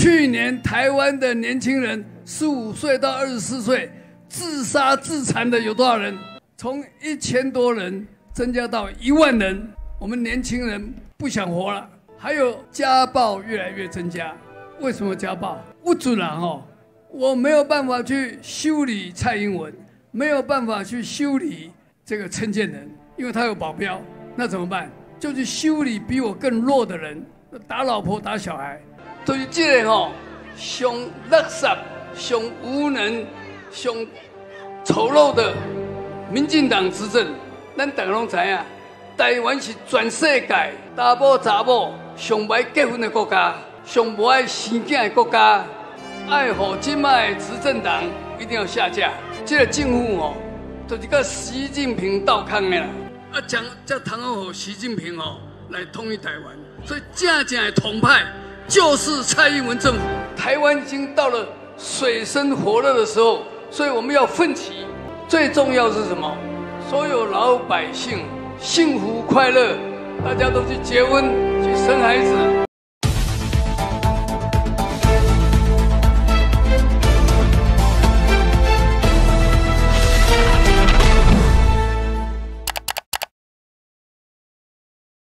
去年台湾的年轻人15岁到24岁自杀自残的有多少人？从1000多人增加到1万人。我们年轻人不想活了。还有家暴越来越增加。为什么家暴？不准啊！我没有办法去修理蔡英文，没有办法去修理这个陈建仁，因为他有保镖。那怎么办？就去修理比我更弱的人，打老婆打小孩。对于这个上垃圾、上无能、上丑陋的民进党执政，咱大家拢知影，台湾是全世界查某查某上歹结婚的国家，上无爱生囝的国家。爱护今麦执政党一定要下架。这个政府就是跟习近平斗空的啦。才通好习近平来统一台湾。所以真正的统派就是蔡英文政府。台湾已经到了水深火热的时候，所以我们要奋起。最重要是什么？所有老百姓幸福快乐，大家都去结婚，去生孩子。